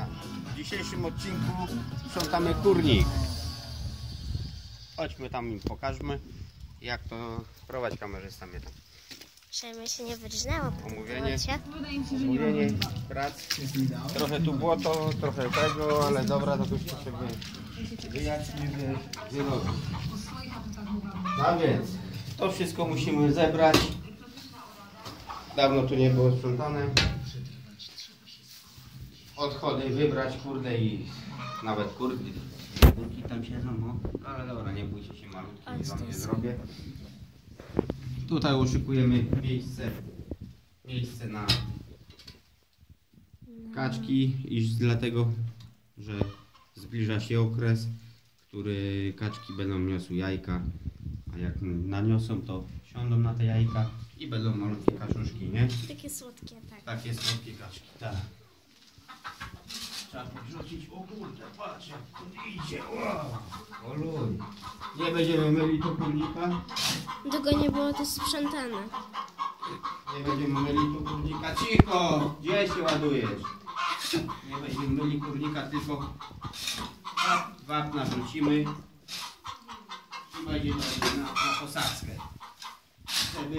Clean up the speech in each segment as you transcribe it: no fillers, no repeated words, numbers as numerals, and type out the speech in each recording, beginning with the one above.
Maja, w dzisiejszym odcinku sprzątamy kurnik. Chodźmy tam im pokażmy, jak to prowadzi kamerzysta mnie tam. Żeby się nie wyrżnęło po Omówienie prac. Trochę tu błoto, trochę tego, ale dobra, to już sobie wyjaśnimy, gdzie robić. No więc, to wszystko musimy zebrać. Dawno tu nie było sprzątane. Odchody wybrać, kurde, i nawet kurki tam siedzą, no. Ale dobra, nie bójcie się, malutki wam nie zrobię. Tutaj uszykujemy miejsce na kaczki, iż dlatego, że zbliża się okres, który kaczki będą niosły jajka, a jak naniosą, to siądą na te jajka i będą malutkie kaczuszki, nie? Takie słodkie, tak. Takie słodkie kaczki, tak. Trzeba podrzucić, o kurde, patrz jak to idzie, o luj. Nie będziemy myli tu kurnika. Długo nie było to sprzątane. Nie będziemy myli tu kurnika. Cicho! Gdzie się ładujesz? Nie będziemy myli kurnika, tylko wapna wrzucimy i będzie to na posadzkę. Wtedy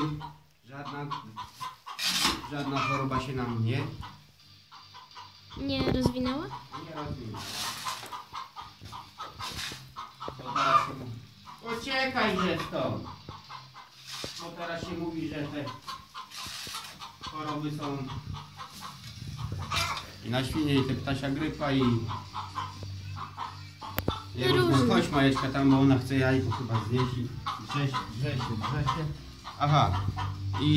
żadna choroba się nam Nie rozwinęła? nie rozwinie. To teraz się mówi. Uciekaj, że stąd! Bo teraz się mówi, że te choroby są i na świnie, i te ptasia grypa, i nie różne. Chodź Majeczka tam, bo ona chce jajko chyba zjeść i drze się. Aha, i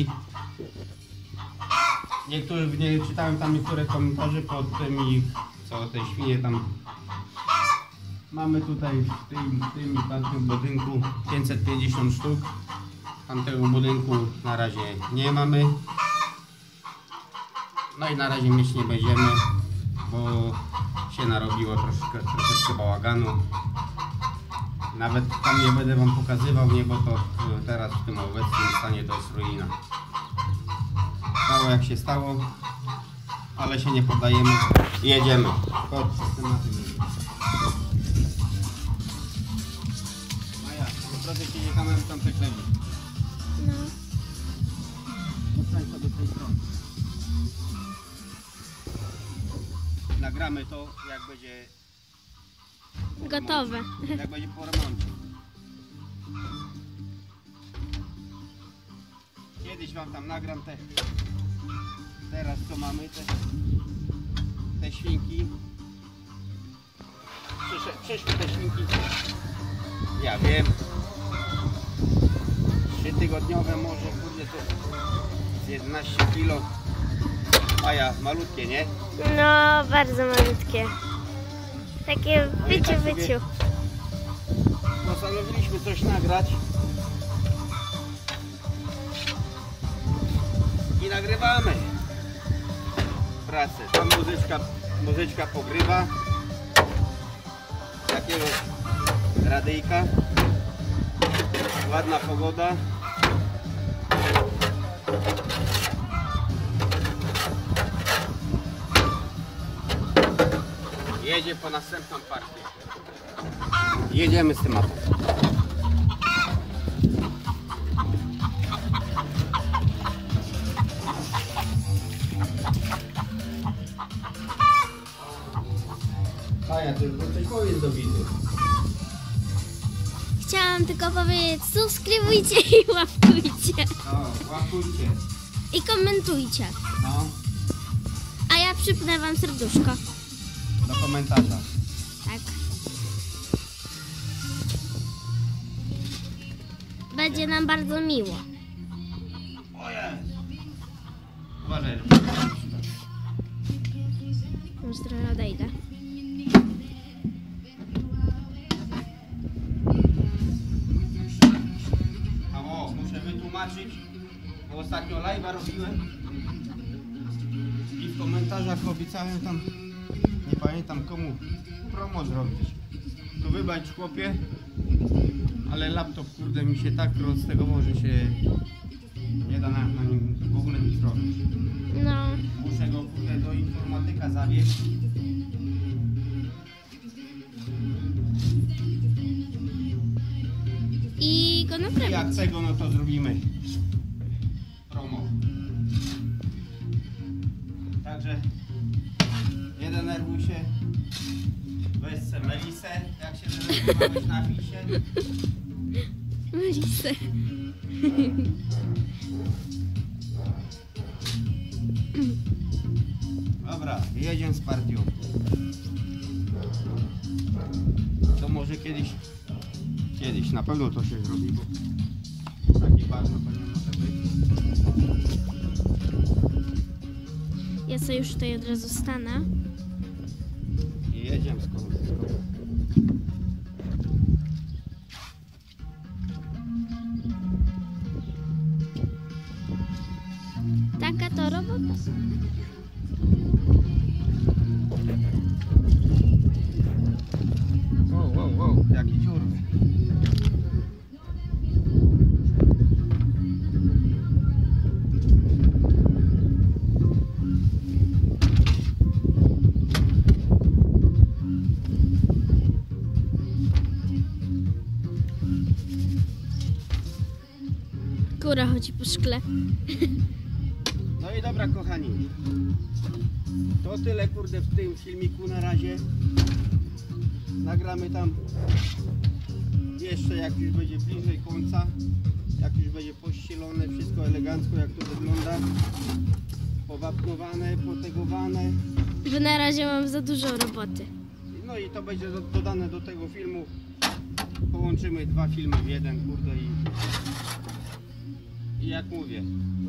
nie czytałem tam niektóre komentarze pod tymi, co te świnie tam. Mamy tutaj w tym i tamtym budynku 550 sztuk. Tamtego budynku na razie nie mamy. No i na razie mieć nie będziemy, bo się narobiło troszeczkę bałaganu. Nawet tam nie będę wam pokazywał, nie, bo to teraz w tym obecnym stanie to jest ruina. Stało jak się stało, ale się nie poddajemy. Jedziemy. Chodź, Maja, proszę cię, nie kamerę tam przeklemi. No. Zostań sobie tej strony. Nagramy to, jak będzie Gotowe. Jak będzie po remoncie. Kiedyś wam tam nagram teraz co mamy, te świnki. Przyszły te świnki. Ja wiem. 3-tygodniowe może, kurde, to z 11 kg. Maja, malutkie, nie? No, bardzo malutkie. Takie wyciu. Postanowiliśmy coś nagrać. I nagrywamy pracę. Tam muzyczka pogrywa. Takiego radyjka. Ładna pogoda. Jedzie po następną partię. Jedziemy z tym autem. Maja, ty coś powiedz do widzów. Chciałam tylko powiedzieć, subskrybujcie i łapkujcie. No, łapkujcie. I komentujcie. No, A ja przypnę wam serduszko. do komentarza. Tak. Będzie nam bardzo miło. O jest. Uważaj. Już trochę odejdę. O, muszę wytłumaczyć, bo ostatnio live'a robiłem i w komentarzach obiecałem tam, nie pamiętam komu, promo zrobić. To wybacz chłopie, ale laptop kurde mi się tak roztegował, że się nie da na nim w ogóle nic robić. No. Muszę go kurde do informatyka zawieźć to I naprawdę. jak tego, no to zrobimy promo. Także nie denerwuj się. Weź se Melisę, jak się denerwowałeś na wisie. Melisę. Dobra, jedziemy z partią. To może kiedyś na pewno to się zrobi, bo taki bardzo to nie może być. Ja sobie już tutaj od razu stanę. I jedziemy z koło. Taka to robota. Wow, jaki dziurny. Kura chodzi po szkle. No i dobra, kochani. To tyle, kurde, w tym filmiku na razie. Nagramy tam jeszcze, jak już będzie bliżej końca, jak już będzie pościelone, wszystko elegancko, jak to wygląda, powapnowane, potegowane. Bo na razie mam za dużo roboty. No i to będzie dodane do tego filmu. Połączymy dwa filmy w jeden, kurde, i jak mówię,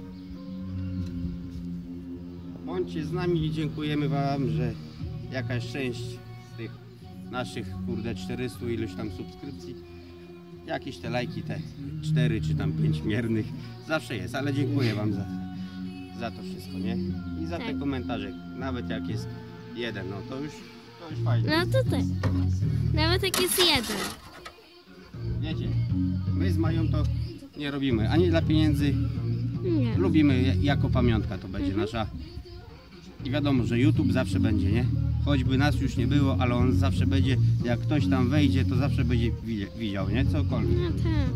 bądźcie z nami i dziękujemy wam, że jakaś część z tych naszych, kurde, 400 iluś tam subskrypcji, jakieś te lajki, te 4 czy tam 5 miernych zawsze jest, ale dziękuję wam za to wszystko, nie? I za te Tak. komentarze, nawet jak jest jeden, no to już fajnie. No to tak. Nawet jak jest jeden. Wiecie, my z Mają to nie robimy ani dla pieniędzy, Nie. lubimy jako pamiątka, to będzie nasza. I wiadomo, że YouTube zawsze będzie, nie? Choćby nas już nie było, ale on zawsze będzie, jak ktoś tam wejdzie, to zawsze będzie widział, nie? Cokolwiek. No tak.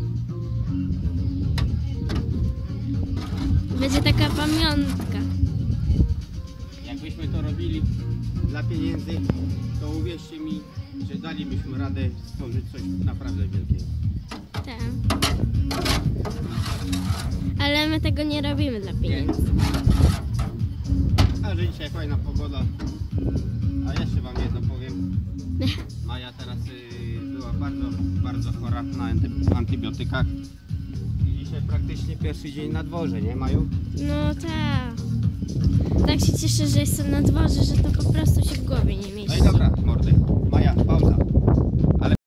Będzie taka pamiątka. Jakbyśmy to robili dla pieniędzy, to uwierzcie mi, że dalibyśmy radę stworzyć coś naprawdę wielkiego. Tak. Ale my tego nie robimy dla pieniędzy. A że dzisiaj fajna pogoda. A jeszcze wam jedno powiem. Maja teraz była bardzo chora na antybiotykach. I dzisiaj praktycznie pierwszy dzień na dworze, nie Maju? No tak. Tak się cieszę, że jestem na dworze, że to po prostu się w głowie nie No mieści. i dobra, mordy. Maja, pauza.